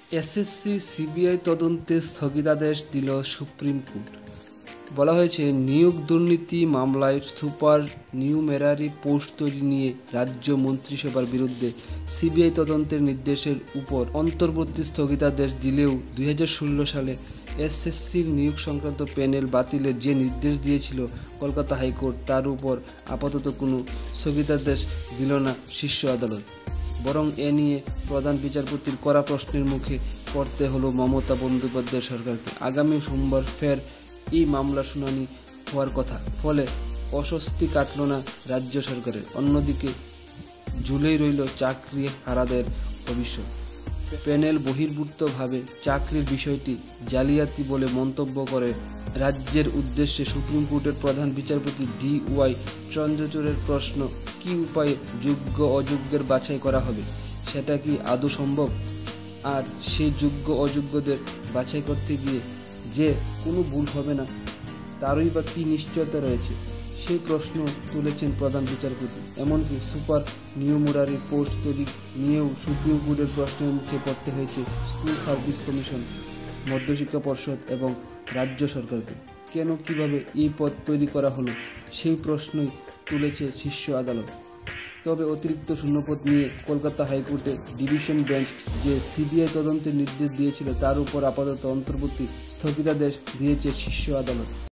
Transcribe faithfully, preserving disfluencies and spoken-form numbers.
SSC CBI তদন্তে স্থগিতাদেশ দিল সুপ্রিম কোর্ট। বলা হয়েছে, নিয়োগ দুর্নীতি মামলায় সুপার নিউমেরারি পোস্ট তৈরি নিয়ে রাজ্য মন্ত্রিসভার বিরুদ্ধে সিবিআই তদন্তের নির্দেশের উপর অন্তর্বর্তী স্থগিতাদেশ দিলেও দুই হাজার ষোলো সালে এসএসসির নিয়োগ সংক্রান্ত প্যানেল বাতিলের যে নির্দেশ দিয়েছিল কলকাতা হাইকোর্ট, তার উপর আপাতত কোনো স্থগিতাদেশ দিল না শীর্ষ আদালত। বরং এ নিয়ে প্রধান বিচারপতির কড়া প্রশ্নের মুখে পড়তে হলো মমতা বন্দ্যোপাধ্যায় সরকারকে। আগামী সোমবার ফের এই মামলার শুনানি হওয়ার কথা, ফলে অস্বস্তি কাটল না রাজ্য সরকারের। অন্যদিকে ঝুলেই রইল চাকরি হারাদের ভবিষ্যৎ। প্যানেল বহির্ভূতভাবে চাকরির বিষয়টি জালিয়াতি বলে মন্তব্য করে রাজ্যের উদ্দেশ্যে সুপ্রিম কোর্টের প্রধান বিচারপতি ডি ওয়াই চন্দ্রচূড়ের প্রশ্ন, কী উপায়ে যোগ্য অযোগ্যের বাছাই করা হবে? সেটা কি আদৌ সম্ভব? আর সেই যোগ্য অযোগ্যদের বাছাই করতে গিয়ে যে কোনো ভুল হবে না, তারই বা কী নিশ্চয়তা রয়েছে? সেই প্রশ্ন তুলেছেন প্রধান বিচারপতি। এমনকি সুপার নিউমেরারি পোস্ট তৈরি নিয়েও সুপ্রিম কোর্টের প্রশ্নের মুখে পড়তে হয়েছে স্কুল সার্ভিস কমিশন, মধ্যশিক্ষা পর্ষদ এবং রাজ্য সরকারকে। কেন, কিভাবে এই পদ তৈরি করা হলো, সেই প্রশ্নই তুলেছে শীর্ষ আদালত। তবে অতিরিক্ত শূন্যপদ নিয়ে কলকাতা হাইকোর্টের ডিভিশন বেঞ্চ যে সিবিআই তদন্তের নির্দেশ দিয়েছিল, তার উপর আপাতত অন্তর্বর্তী স্থগিতাদেশ দিয়েছে শীর্ষ আদালত।